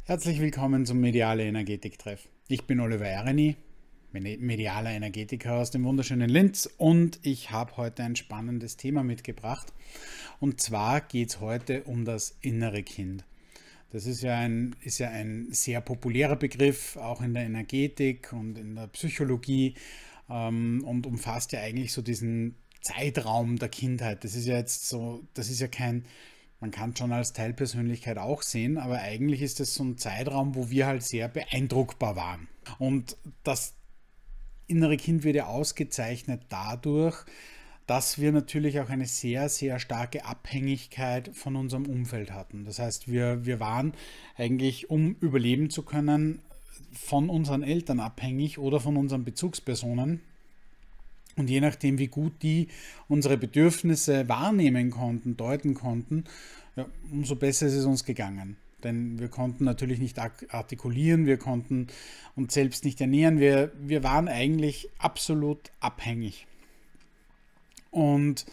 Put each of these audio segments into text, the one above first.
Herzlich willkommen zum Mediale Energetik-Treff. Ich bin Oliver Ereni, medialer Energetiker aus dem wunderschönen Linz, und ich habe heute ein spannendes Thema mitgebracht. Und zwar geht es heute um das innere Kind. Das ist ja ein sehr populärer Begriff, auch in der Energetik und in der Psychologie, und umfasst ja eigentlich so diesen Zeitraum der Kindheit. Das ist ja jetzt so, das ist ja kein, man kann es schon als Teilpersönlichkeit auch sehen, aber eigentlich ist das so ein Zeitraum, wo wir halt sehr beeindruckbar waren. Und das innere Kind wird ja ausgezeichnet dadurch, dass wir natürlich auch eine sehr, sehr starke Abhängigkeit von unserem Umfeld hatten. Das heißt, wir waren eigentlich, um überleben zu können, von unseren Eltern abhängig oder von unseren Bezugspersonen. Und je nachdem, wie gut die unsere Bedürfnisse wahrnehmen konnten, deuten konnten, ja, umso besser ist es uns gegangen. Denn wir konnten natürlich nicht artikulieren, wir konnten uns selbst nicht ernähren, wir waren eigentlich absolut abhängig. Und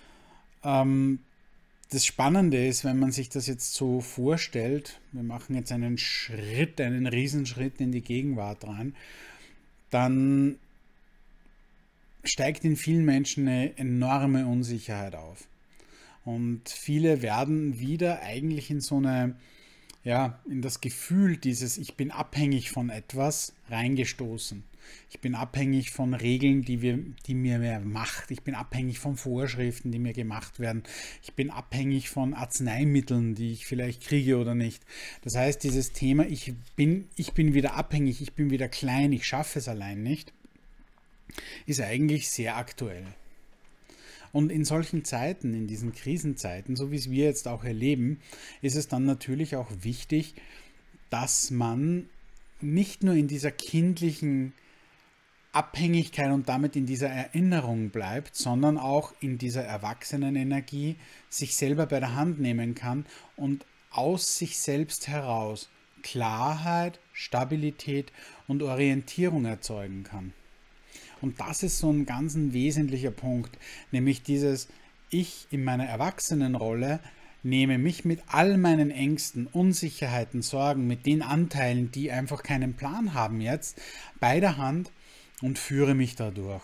das Spannende ist, wenn man sich das jetzt so vorstellt, wir machen jetzt einen Schritt, einen Riesenschritt in die Gegenwart rein, dann steigt in vielen Menschen eine enorme Unsicherheit auf. Und viele werden wieder eigentlich in so eine, ja, in das Gefühl dieses Ich bin abhängig von etwas reingestoßen. Ich bin abhängig von Regeln, die mir mehr Macht. Ich bin abhängig von Vorschriften, die mir gemacht werden. Ich bin abhängig von Arzneimitteln, die ich vielleicht kriege oder nicht. Das heißt, dieses Thema, ich bin wieder abhängig, ich bin wieder klein, ich schaffe es allein nicht, ist eigentlich sehr aktuell. Und in solchen Zeiten, in diesen Krisenzeiten, so wie es wir jetzt auch erleben, ist es dann natürlich auch wichtig, dass man nicht nur in dieser kindlichen Abhängigkeit und damit in dieser Erinnerung bleibt, sondern auch in dieser Erwachsenenenergie sich selber bei der Hand nehmen kann und aus sich selbst heraus Klarheit, Stabilität und Orientierung erzeugen kann. Und das ist so ein ganz wesentlicher Punkt, nämlich dieses Ich in meiner Erwachsenenrolle nehme mich mit all meinen Ängsten, Unsicherheiten, Sorgen, mit den Anteilen, die einfach keinen Plan haben jetzt, bei der Hand und führe mich dadurch.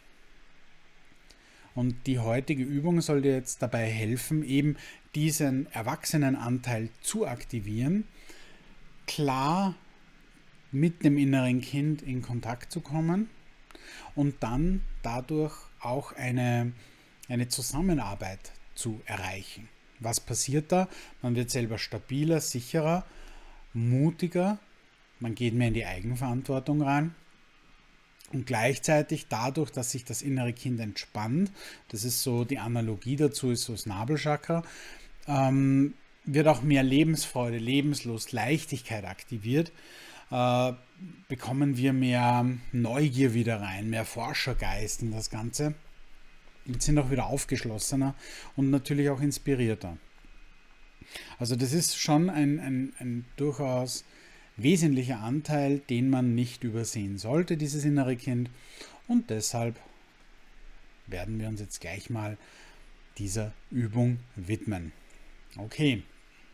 Und die heutige Übung soll dir jetzt dabei helfen, eben diesen Erwachsenenanteil zu aktivieren, klar mit dem inneren Kind in Kontakt zu kommen und dann dadurch auch eine Zusammenarbeit zu erreichen. Was passiert da? Man wird selber stabiler, sicherer, mutiger, man geht mehr in die Eigenverantwortung rein und gleichzeitig dadurch, dass sich das innere Kind entspannt, das ist so die Analogie dazu, ist so das Nabelchakra, wird auch mehr Lebensfreude, Lebenslust, Leichtigkeit aktiviert, bekommen wir mehr Neugier wieder rein, mehr Forschergeist in das Ganze und sind auch wieder aufgeschlossener und natürlich auch inspirierter. Also das ist schon ein durchaus wesentlicher Anteil, den man nicht übersehen sollte, dieses innere Kind. Und deshalb werden wir uns jetzt gleich mal dieser Übung widmen. Okay.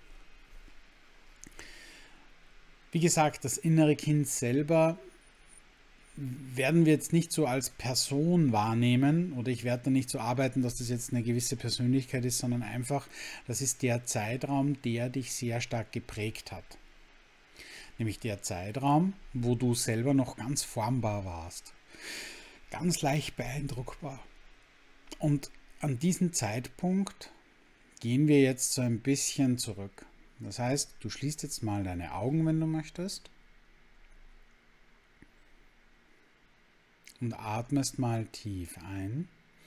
Wie gesagt, das innere Kind selber werden wir jetzt nicht so als Person wahrnehmen, oder ich werde da nicht so arbeiten, dass das jetzt eine gewisse Persönlichkeit ist, sondern einfach, das ist der Zeitraum, der dich sehr stark geprägt hat. Nämlich der Zeitraum, wo du selber noch ganz formbar warst, ganz leicht beeindruckbar. Und an diesen Zeitpunkt gehen wir jetzt so ein bisschen zurück. Das heißt, du schließt jetzt mal deine Augen, wenn du möchtest, und atmest mal tief ein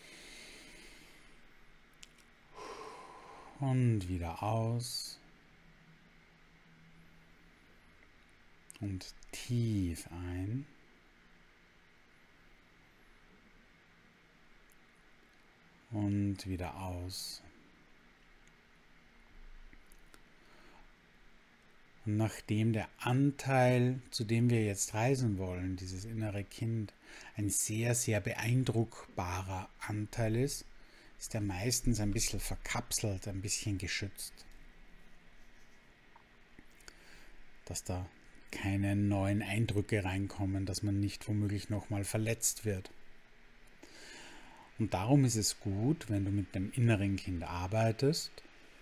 und wieder aus und tief ein und wieder aus. Und nachdem der Anteil, zu dem wir jetzt reisen wollen, dieses innere Kind, ein sehr, sehr beeindruckbarer Anteil ist, ist er meistens ein bisschen verkapselt, ein bisschen geschützt. dass da keine neuen Eindrücke reinkommen, dass man nicht womöglich nochmal verletzt wird. Und darum ist es gut, wenn du mit dem inneren Kind arbeitest,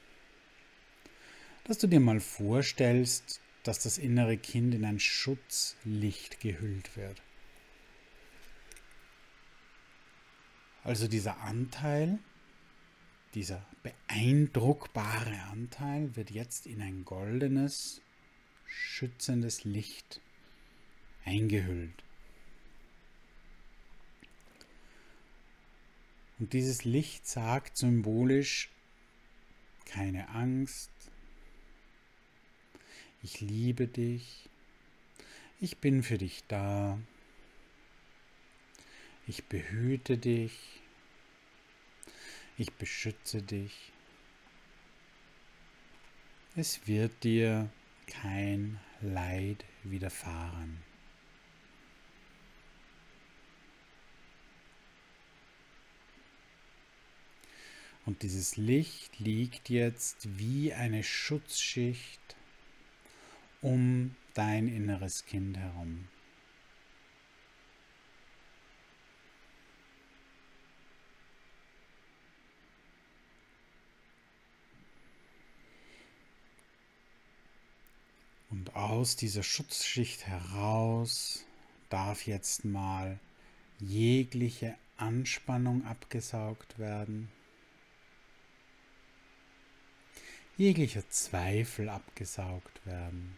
dass du dir mal vorstellst, dass das innere Kind in ein Schutzlicht gehüllt wird. Also dieser Anteil, dieser beeindruckbare Anteil wird jetzt in ein goldenes, schützendes Licht eingehüllt. Und dieses Licht sagt symbolisch: keine Angst, ich liebe dich, ich bin für dich da, ich behüte dich, ich beschütze dich. Es wird dir kein Leid widerfahren. Und dieses Licht liegt jetzt wie eine Schutzschicht um dein inneres Kind herum. Und aus dieser Schutzschicht heraus darf jetzt mal jegliche Anspannung abgesaugt werden, jeglicher Zweifel abgesaugt werden,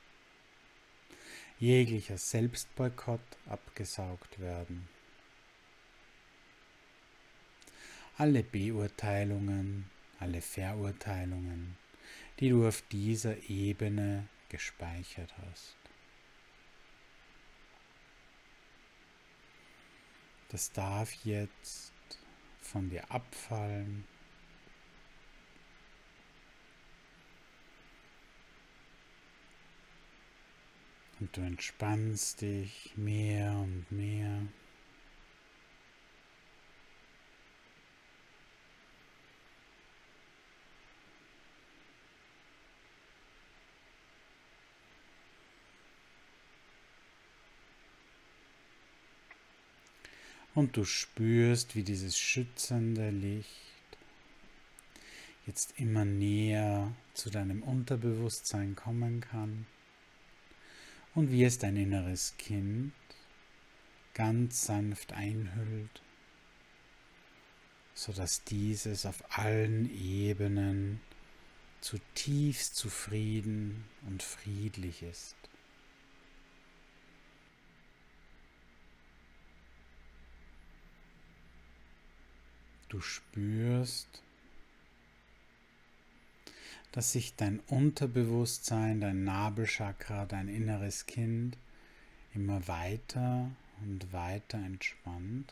jeglicher Selbstboykott abgesaugt werden, alle Beurteilungen, alle Verurteilungen, die du auf dieser Ebene gespeichert hast. Das darf jetzt von dir abfallen. Und du entspannst dich mehr und mehr. Und du spürst, wie dieses schützende Licht jetzt immer näher zu deinem Unterbewusstsein kommen kann und wie es dein inneres Kind ganz sanft einhüllt, sodass dieses auf allen Ebenen zutiefst zufrieden und friedlich ist. Du spürst, dass sich dein Unterbewusstsein, dein Nabelchakra, dein inneres Kind immer weiter und weiter entspannt.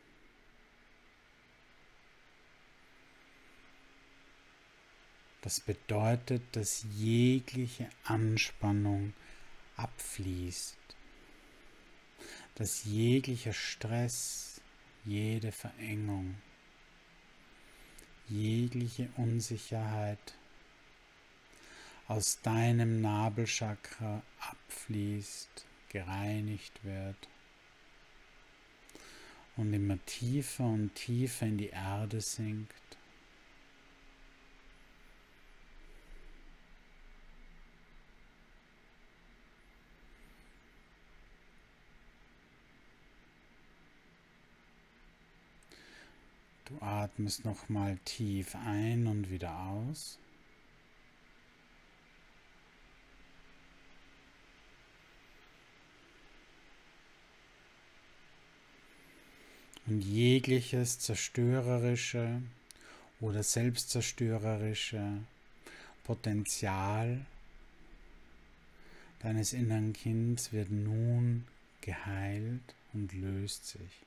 Das bedeutet, dass jegliche Anspannung abfließt, dass jeglicher Stress, jede Verengung, jegliche Unsicherheit aus deinem Nabelchakra abfließt, gereinigt wird und immer tiefer und tiefer in die Erde sinkt. Du atmest nochmal tief ein und wieder aus. Und jegliches zerstörerische oder selbstzerstörerische Potenzial deines inneren Kindes wird nun geheilt und löst sich.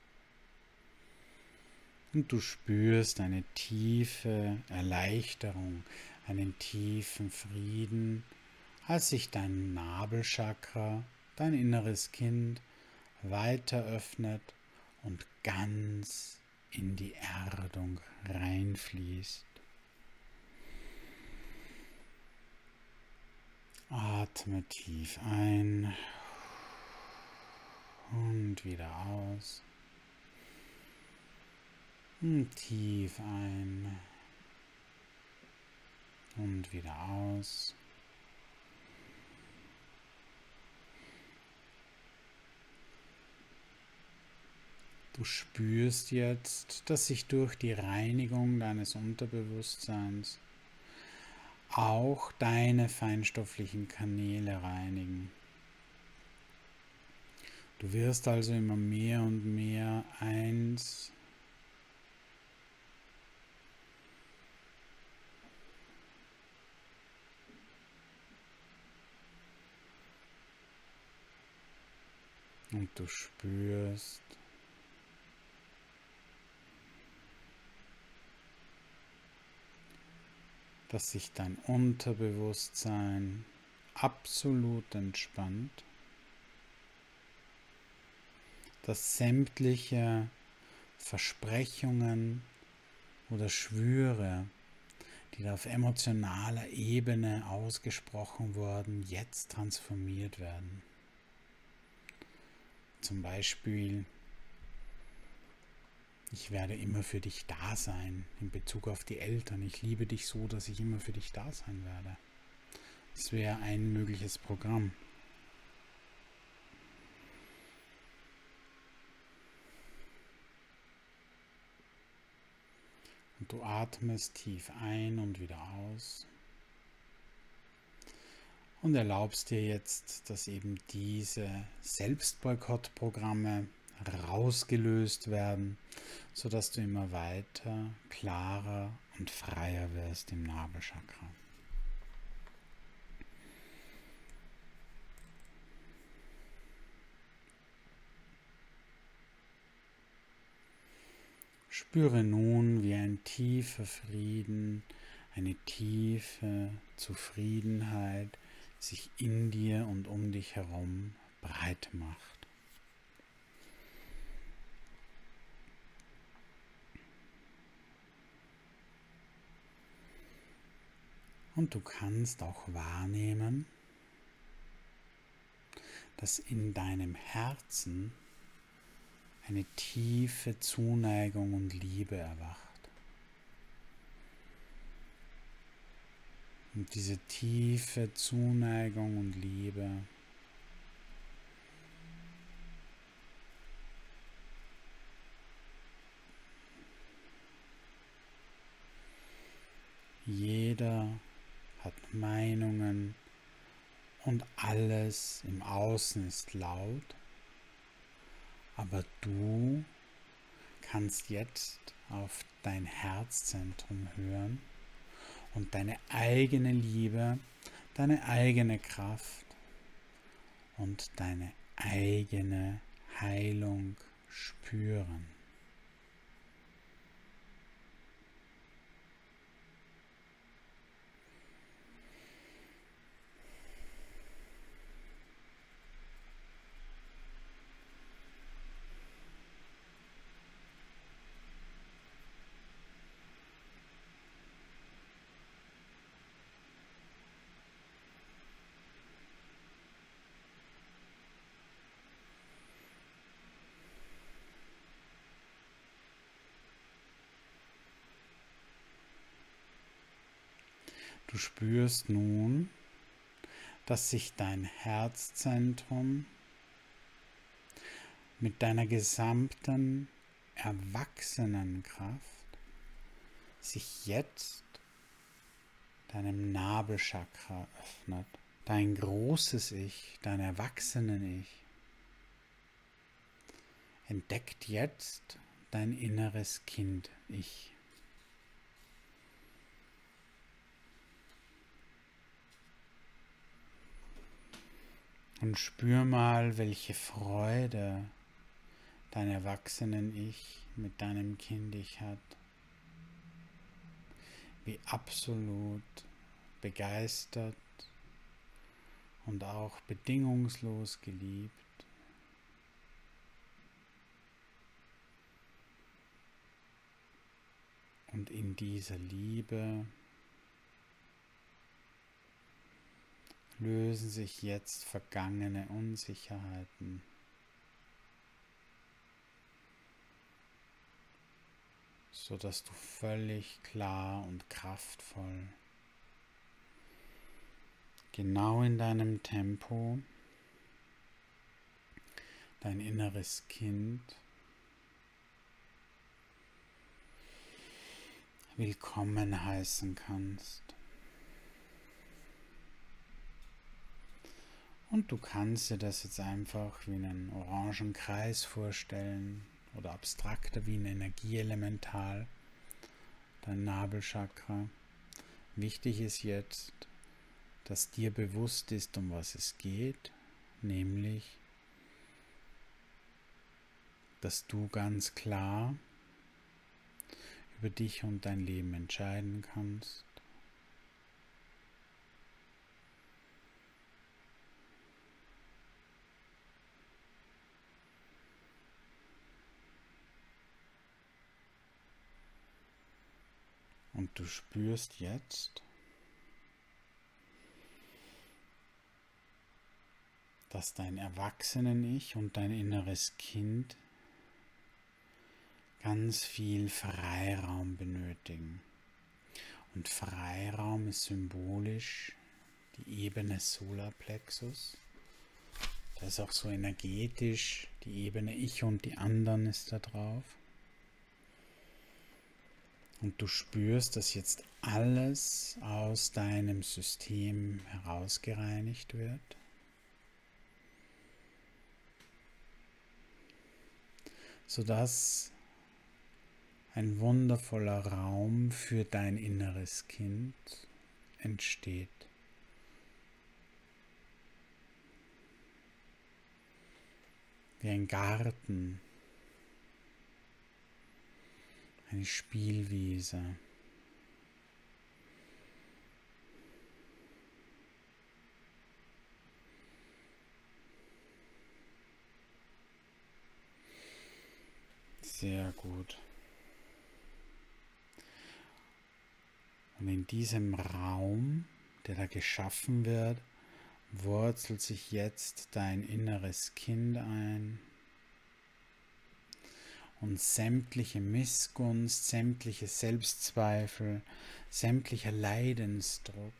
Und du spürst eine tiefe Erleichterung, einen tiefen Frieden, als sich dein Nabelchakra, dein inneres Kind weiter öffnet und ganz in die Erdung reinfließt. Atme Atme tief ein und wieder aus. Und tief ein und wieder aus. Du spürst jetzt, dass sich durch die Reinigung deines Unterbewusstseins auch deine feinstofflichen Kanäle reinigen. Du wirst also immer mehr und mehr eins und du spürst, dass sich dein Unterbewusstsein absolut entspannt, dass sämtliche Versprechungen oder Schwüre, die da auf emotionaler Ebene ausgesprochen wurden, jetzt transformiert werden. Zum Beispiel: Ich werde immer für dich da sein in Bezug auf die Eltern. Ich liebe dich so, dass ich immer für dich da sein werde. Das wäre ein mögliches Programm. Und du atmest tief ein und wieder aus. Und erlaubst dir jetzt, dass eben diese Selbstboykottprogramme rausgelöst werden, sodass du immer weiter, klarer und freier wirst im Nabelchakra. Spüre nun, wie ein tiefer Frieden, eine tiefe Zufriedenheit sich in dir und um dich herum breit macht. Und du kannst auch wahrnehmen, dass in deinem Herzen eine tiefe Zuneigung und Liebe erwacht. Und diese tiefe Zuneigung und Liebe jeder hat Meinungen und alles im Außen ist laut, aber du kannst jetzt auf dein Herzzentrum hören und deine eigene Liebe, deine eigene Kraft und deine eigene Heilung spüren. Du spürst nun, dass sich dein Herzzentrum mit deiner gesamten Erwachsenenkraft sich jetzt deinem Nabelchakra öffnet. Dein großes Ich, dein Erwachsenen-Ich entdeckt jetzt dein inneres Kind-Ich. Und spür mal, welche Freude dein Erwachsenen-Ich mit deinem Kind-Ich hat. Wie absolut begeistert und auch bedingungslos geliebt. Und in dieser Liebe lösen sich jetzt vergangene Unsicherheiten. Sodass du völlig klar und kraftvoll, genau in deinem Tempo, dein inneres Kind willkommen heißen kannst. Und du kannst dir das jetzt einfach wie einen orangen Kreis vorstellen oder abstrakter wie ein Energieelemental, dein Nabelchakra. Wichtig ist jetzt, dass dir bewusst ist, um was es geht, nämlich, dass du ganz klar über dich und dein Leben entscheiden kannst. Und du spürst jetzt, dass dein Erwachsenen-Ich und dein inneres Kind ganz viel Freiraum benötigen. Und Freiraum ist symbolisch die Ebene Solarplexus. Das ist auch so energetisch, die Ebene Ich und die anderen ist da drauf. Und du spürst, dass jetzt alles aus deinem System herausgereinigt wird. Sodass ein wundervoller Raum für dein inneres Kind entsteht. Wie ein Garten, eine Spielwiese. Sehr gut. Und in diesem Raum, der da geschaffen wird, wurzelt sich jetzt dein inneres Kind ein und sämtliche Missgunst, sämtliche Selbstzweifel, sämtlicher Leidensdruck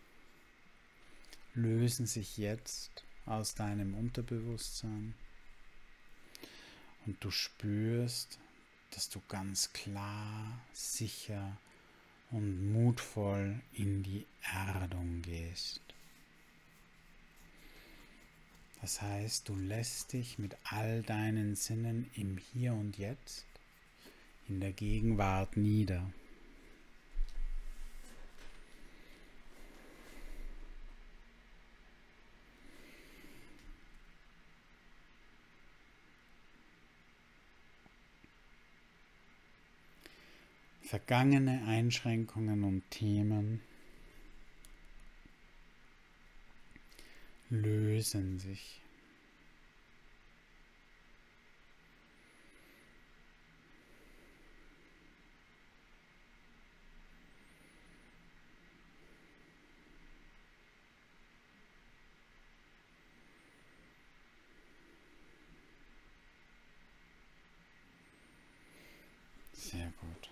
lösen sich jetzt aus deinem Unterbewusstsein und du spürst, dass du ganz klar, sicher und mutvoll in die Erdung gehst. Das heißt, du lässt dich mit all deinen Sinnen im Hier und Jetzt, in der Gegenwart nieder. Vergangene Einschränkungen und Themen lösen sich. Sehr gut.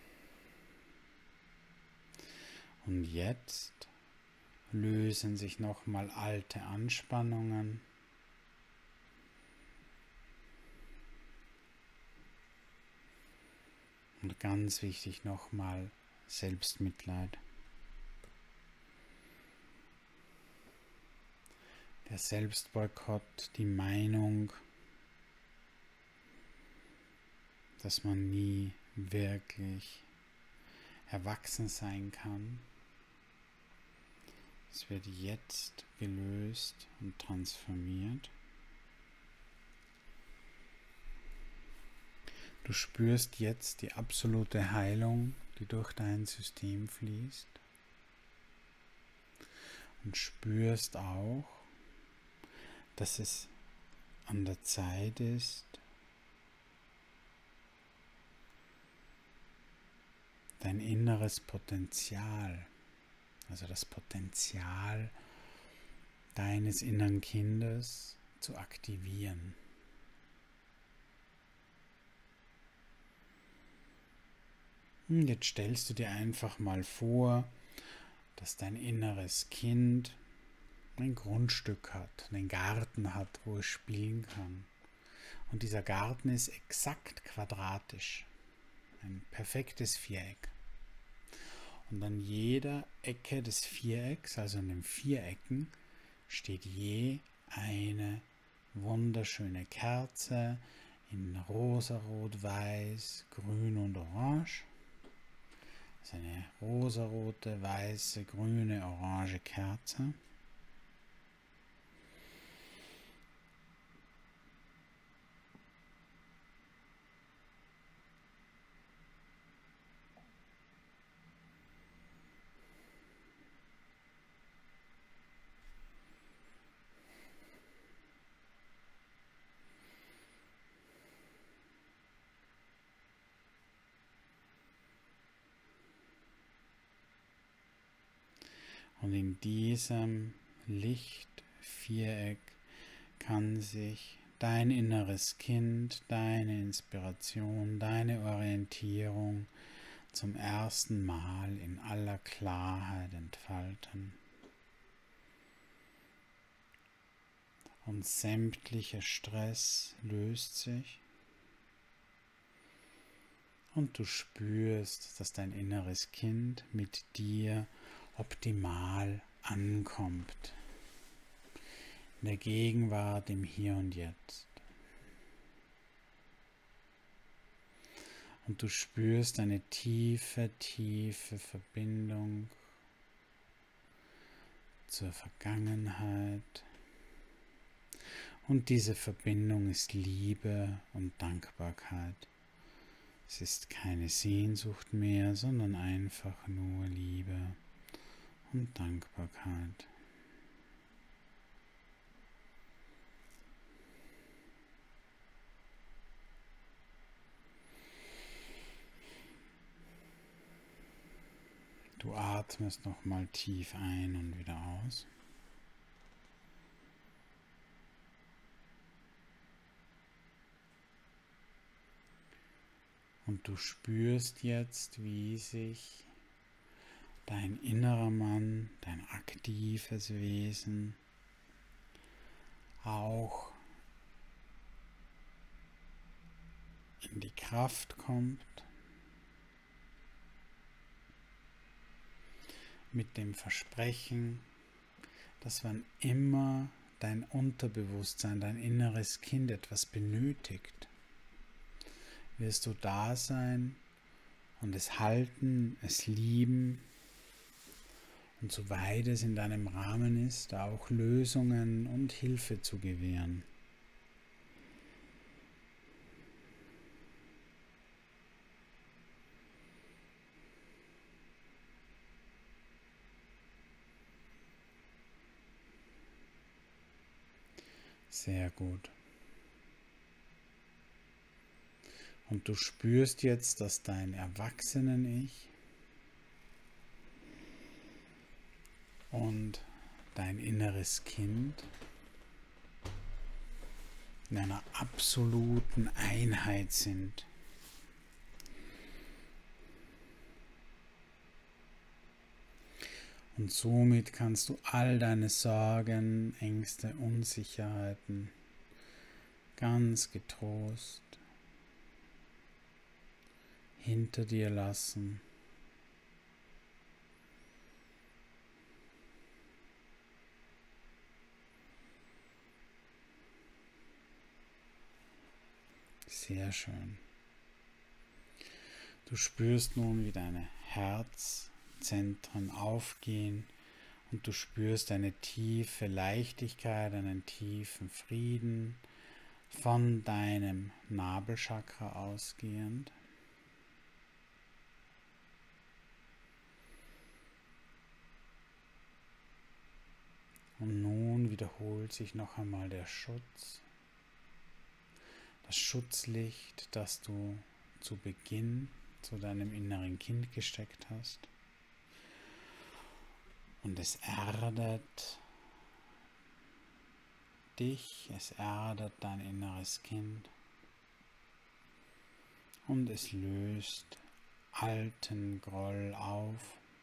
Und jetzt lösen sich nochmal alte Anspannungen. Und ganz wichtig nochmal Selbstmitleid. Der Selbstboykott, die Meinung, dass man nie wirklich erwachsen sein kann. Es wird jetzt gelöst und transformiert. Du spürst jetzt die absolute Heilung, die durch dein System fließt. Und spürst auch, dass es an der Zeit ist, dein inneres Potenzial, also das Potenzial deines inneren Kindes zu aktivieren. Und jetzt stellst du dir einfach mal vor, dass dein inneres Kind ein Grundstück hat, einen Garten hat, wo es spielen kann. Und dieser Garten ist exakt quadratisch, ein perfektes Viereck. Und an jeder Ecke des Vierecks, also an den 4 Ecken, steht je eine wunderschöne Kerze in rosa, rot, weiß, grün und orange. Das ist eine rosarote, weiße, grüne, orange Kerze. Und in diesem Lichtviereck kann sich dein inneres Kind, deine Inspiration, deine Orientierung zum ersten Mal in aller Klarheit entfalten. Und sämtlicher Stress löst sich. Und du spürst, dass dein inneres Kind mit dir optimal ankommt. In der Gegenwart, im Hier und Jetzt. Und du spürst eine tiefe, tiefe Verbindung zur Vergangenheit. Und diese Verbindung ist Liebe und Dankbarkeit. Es ist keine Sehnsucht mehr, sondern einfach nur Liebe und Dankbarkeit. Du atmest nochmal tief ein und wieder aus. Und du spürst jetzt, wie sich dein innerer Mann, dein aktives Wesen auch in die Kraft kommt, mit dem Versprechen, dass wann immer dein Unterbewusstsein, dein inneres Kind etwas benötigt, wirst du da sein und es halten, es lieben und soweit es in deinem Rahmen ist, auch Lösungen und Hilfe zu gewähren. Sehr gut. Und du spürst jetzt, dass dein Erwachsenen-Ich und dein inneres Kind in einer absoluten Einheit sind. Und somit kannst du all deine Sorgen, Ängste, Unsicherheiten ganz getrost hinter dir lassen. Sehr schön. Du spürst nun, wie deine Herzzentren aufgehen und du spürst eine tiefe Leichtigkeit, einen tiefen Frieden von deinem Nabelchakra ausgehend. Und nun wiederholt sich noch einmal der Schutz. Das Schutzlicht, das du zu Beginn zu deinem inneren Kind gesteckt hast. Und es erdet dich, es erdet dein inneres Kind und es löst alten Groll auf.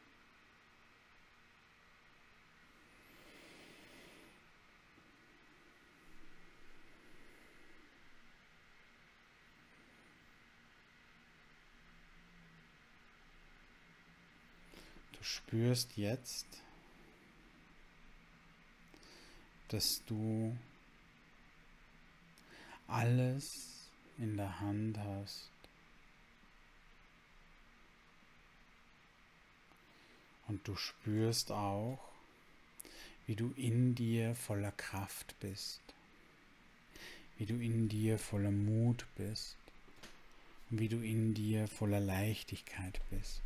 Du spürst jetzt, dass du alles in der Hand hast. Und du spürst auch, wie du in dir voller Kraft bist, wie du in dir voller Mut bist und wie du in dir voller Leichtigkeit bist.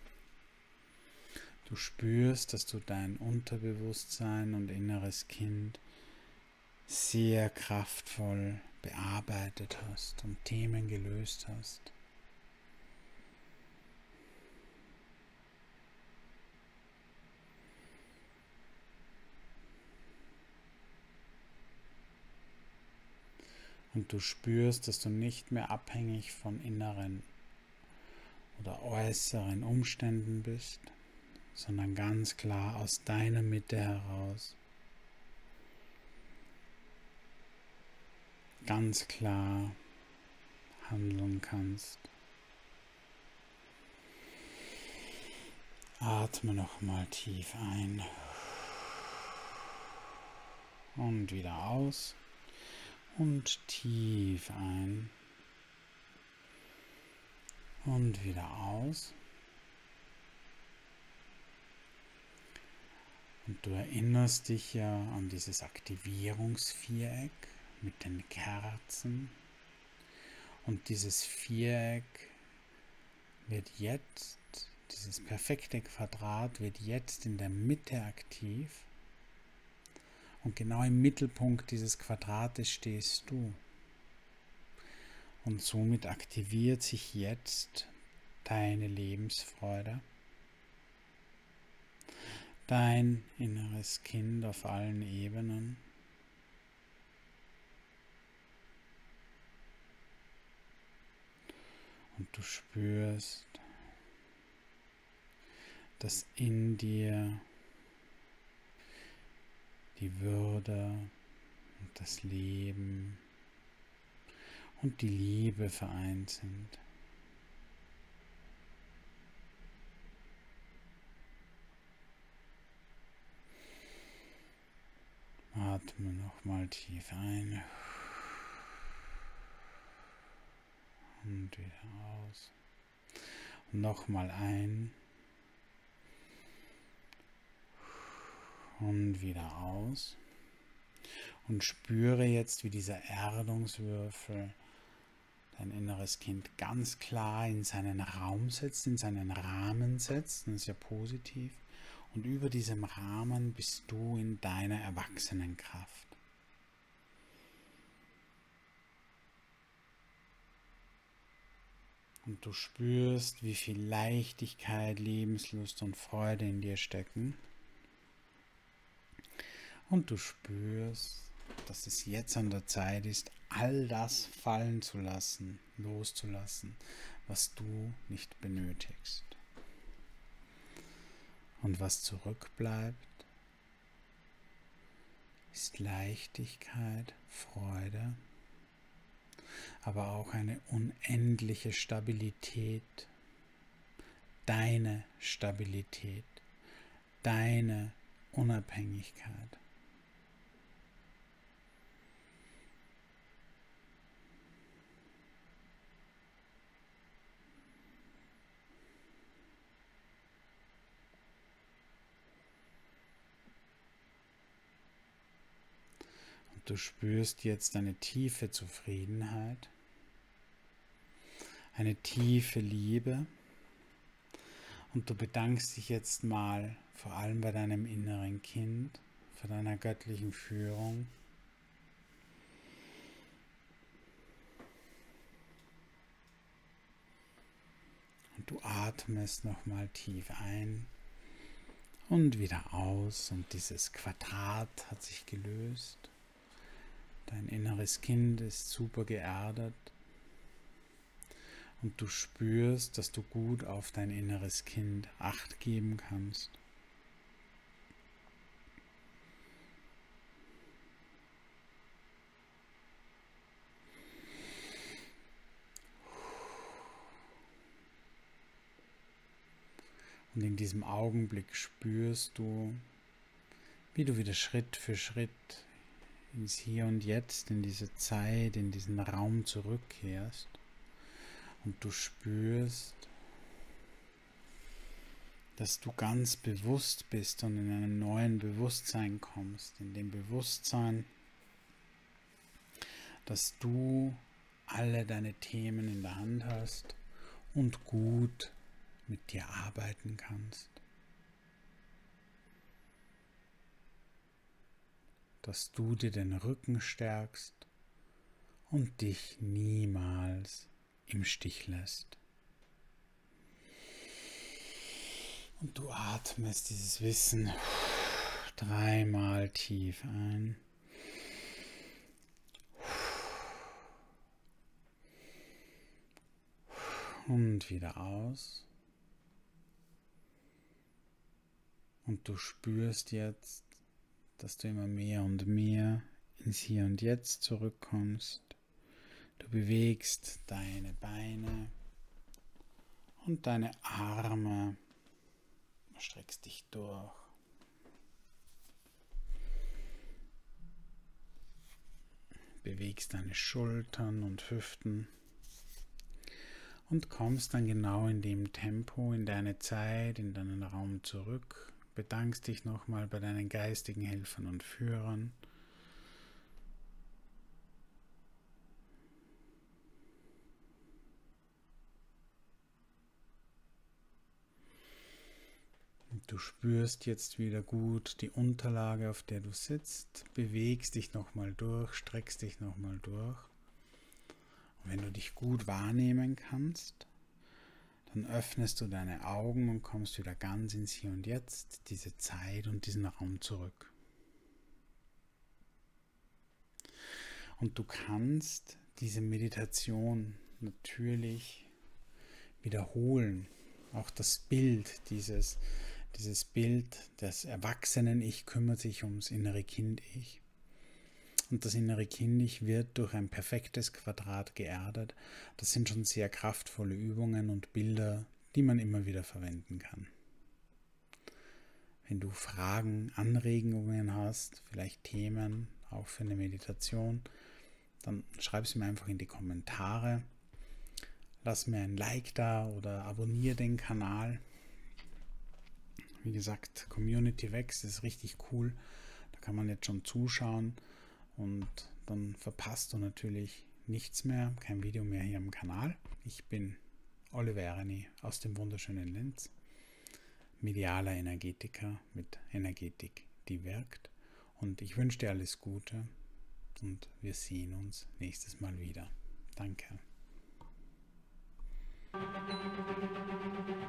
Du spürst, dass du dein Unterbewusstsein und inneres Kind sehr kraftvoll bearbeitet hast und Themen gelöst hast. Und du spürst, dass du nicht mehr abhängig von inneren oder äußeren Umständen bist, sondern ganz klar aus deiner Mitte heraus ganz klar handeln kannst. Atme nochmal tief ein und wieder aus und tief ein und wieder aus. Und du erinnerst dich ja an dieses Aktivierungsviereck mit den Kerzen. Und dieses Viereck wird jetzt, dieses perfekte Quadrat wird jetzt in der Mitte aktiv. Und genau im Mittelpunkt dieses Quadrates stehst du. Und somit aktiviert sich jetzt deine Lebensfreude. Dein inneres Kind auf allen Ebenen. Und du spürst, dass in dir die Würde und das Leben und die Liebe vereint sind. Atme nochmal tief ein und wieder aus. Und nochmal ein und wieder aus. Und spüre jetzt, wie dieser Erdungswürfel dein inneres Kind ganz klar in seinen Raum setzt, in seinen Rahmen setzt. Das ist ja positiv. Und über diesem Rahmen bist du in deiner Erwachsenenkraft. Und du spürst, wie viel Leichtigkeit, Lebenslust und Freude in dir stecken. Und du spürst, dass es jetzt an der Zeit ist, all das fallen zu lassen, loszulassen, was du nicht benötigst. Und was zurückbleibt, ist Leichtigkeit, Freude, aber auch eine unendliche Stabilität, deine Stabilität, deine Unabhängigkeit. Du spürst jetzt eine tiefe Zufriedenheit, eine tiefe Liebe und du bedankst dich jetzt mal vor allem bei deinem inneren Kind, für deiner göttlichen Führung. Und du atmest nochmal tief ein und wieder aus und dieses Quadrat hat sich gelöst. Dein inneres Kind ist super geerdet und du spürst, dass du gut auf dein inneres Kind Acht geben kannst. Und in diesem Augenblick spürst du, wie du wieder Schritt für Schritt ins Hier und Jetzt, in diese Zeit, in diesen Raum zurückkehrst. Und du spürst, dass du ganz bewusst bist und in einem neuen Bewusstsein kommst. In dem Bewusstsein, dass du alle deine Themen in der Hand hast und gut mit dir arbeiten kannst. Dass du dir den Rücken stärkst und dich niemals im Stich lässt. Und du atmest dieses Wissen 3-mal tief ein. Und wieder aus. Und du spürst jetzt, dass du immer mehr und mehr ins Hier und Jetzt zurückkommst. Du bewegst deine Beine und deine Arme, streckst dich durch. Bewegst deine Schultern und Hüften und kommst dann genau in dem Tempo, in deine Zeit, in deinen Raum zurück. Bedankst dich nochmal bei deinen geistigen Helfern und Führern. Du spürst jetzt wieder gut die Unterlage, auf der du sitzt, bewegst dich nochmal durch, streckst dich nochmal durch. Und wenn du dich gut wahrnehmen kannst, dann öffnest du deine Augen und kommst wieder ganz ins Hier und Jetzt, diese Zeit und diesen Raum zurück. Und du kannst diese Meditation natürlich wiederholen. Auch das Bild, dieses Bild des erwachsenen Ich kümmert sich ums innere Kind-Ich. Und das innere Kind-Ich wird durch ein perfektes Quadrat geerdet. Das sind schon sehr kraftvolle Übungen und Bilder, die man immer wieder verwenden kann. Wenn du Fragen, Anregungen hast, vielleicht Themen, auch für eine Meditation, dann schreib es mir einfach in die Kommentare. Lass mir ein Like da oder abonniere den Kanal. Wie gesagt, Community wächst, ist richtig cool. Da kann man jetzt schon zuschauen und dann verpasst du natürlich nichts mehr, kein Video mehr hier am Kanal. Ich bin Oliver Erni aus dem wunderschönen Linz, medialer Energetiker mit Energetik, die wirkt. Und ich wünsche dir alles Gute und wir sehen uns nächstes Mal wieder. Danke.